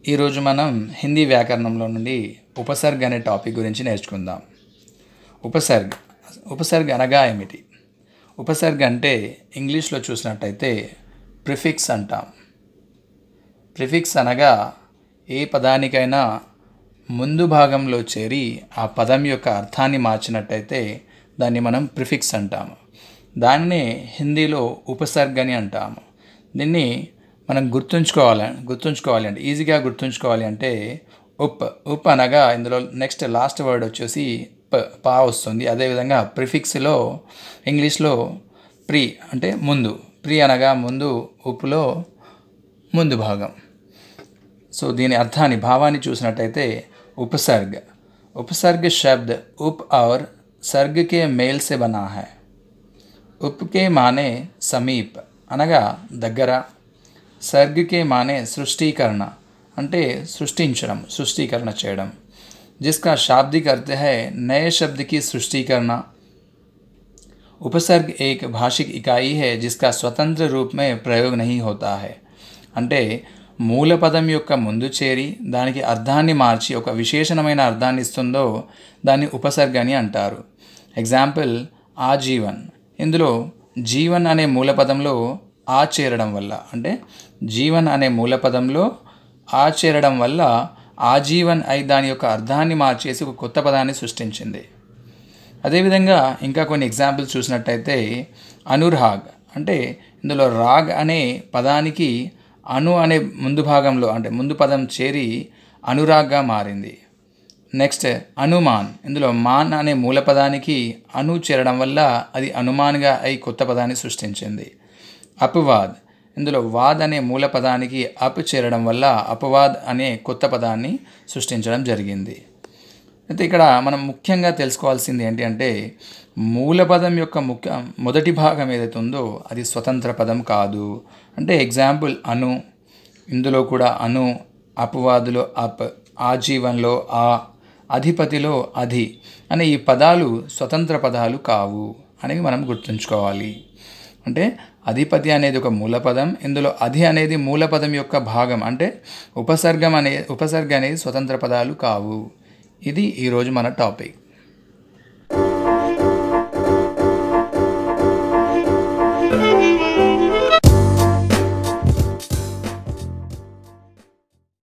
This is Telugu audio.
ఈరోజు మనం హిందీ వ్యాకరణంలో నుండి ఉపసర్గ అనే టాపిక్ గురించి నేర్చుకుందాం. ఉపసర్గ ఉపసర్గ అనగా ఏమిటి? ఉపసర్గ అంటే ఇంగ్లీష్లో చూసినట్టయితే ప్రిఫిక్స్ అంటాం. ప్రిఫిక్స్ అనగా ఏ పదానికైనా ముందు భాగంలో చేరి ఆ పదం యొక్క అర్థాన్ని మార్చినట్టయితే దాన్ని మనం ప్రిఫిక్స్ అంటాము. దాన్నే హిందీలో ఉపసర్గ అని అంటాము. దీన్ని మనం గుర్తుంచుకోవాలి అంటే ఈజీగా గుర్తుంచుకోవాలి అంటే ఉప్ అనగా ఇందులో నెక్స్ట్ లాస్ట్ వర్డ్ వచ్చేసి పా వస్తుంది. అదేవిధంగా ప్రిఫిక్స్లో ఇంగ్లీష్లో ప్రీ అంటే ముందు, ప్రీ అనగా ముందు, ఉప్పులో ముందు భాగం. సో దీని అర్థాన్ని భావాన్ని చూసినట్టయితే उपसर्ग शब्द उप और सर्ग के मेल से बना है. उप के माने समीप అనగా దగ్గర, सर्ग के माने सृष्टीकरण అంటే సృష్టించడం, సృష్టీకరణ చేయడం. जिसका शाब्दिक अर्थ है नए शब्द की सृष्टि करना. उपसर्ग एक भाषिक इकाई है जिसका स्वतंत्र रूप में प्रयोग नहीं होता है. అంటే మూల పదం యొక్క ముందు చేరి దానికి అర్థాన్ని మార్చి ఒక విశేషణమైన అర్థాన్ని ఇస్తుందో దాన్ని ఉపసర్గ అని అంటారు. ఎగ్జాంపుల్ ఆజీవన్. ఇందులో జీవన్ అనే మూల పదంలో ఆ చేరడం వల్ల, అంటే జీవన్ అనే మూల పదంలో ఆ చేరడం వల్ల ఆజీవన్ అయి దాని యొక్క అర్థాన్ని మార్చేసి ఒక కొత్త పదాన్ని సృష్టించింది. అదేవిధంగా ఇంకా కొన్ని ఎగ్జాంపుల్స్ చూసినట్టయితే అనురాగ్. అంటే ఇందులో రాగ్ అనే పదానికి అను అనే ముందు భాగంలో అంటే ముందు పదం చేరి అనురాగ్గా మారింది. నెక్స్ట్ అనుమాన్. ఇందులో మాన్ అనే మూల పదానికి అను చేరడం వల్ల అది అనుమాన్గా అయి కొత్త పదాన్ని సృష్టించింది. అపవాద్. ఇందులో వాద్ అనే మూల పదానికి అప్ చేరడం వల్ల అపవాద్ అనే కొత్త పదాన్ని సృష్టించడం జరిగింది. అయితే ఇక్కడ మనం ముఖ్యంగా తెలుసుకోవాల్సింది ఏంటి అంటే మూల పదం యొక్క మొదటి భాగం ఏదైతే ఉందో అది స్వతంత్ర పదం కాదు. అంటే ఎగ్జాంపుల్ అను, ఇందులో కూడా అను, అపవాదులో అప్, ఆజీవన్లో ఆ, అధిపతిలో అధి అనే ఈ పదాలు స్వతంత్ర పదాలు కావు అనేవి మనం గుర్తుంచుకోవాలి. అంటే అధిపతి అనేది ఒక మూలపదం, ఇందులో అధి అనేది మూలపదం యొక్క భాగం. అంటే ఉపసర్గ అనేది స్వతంత్ర పదాలు కావు. ఇది ఈరోజు మన టాపిక్.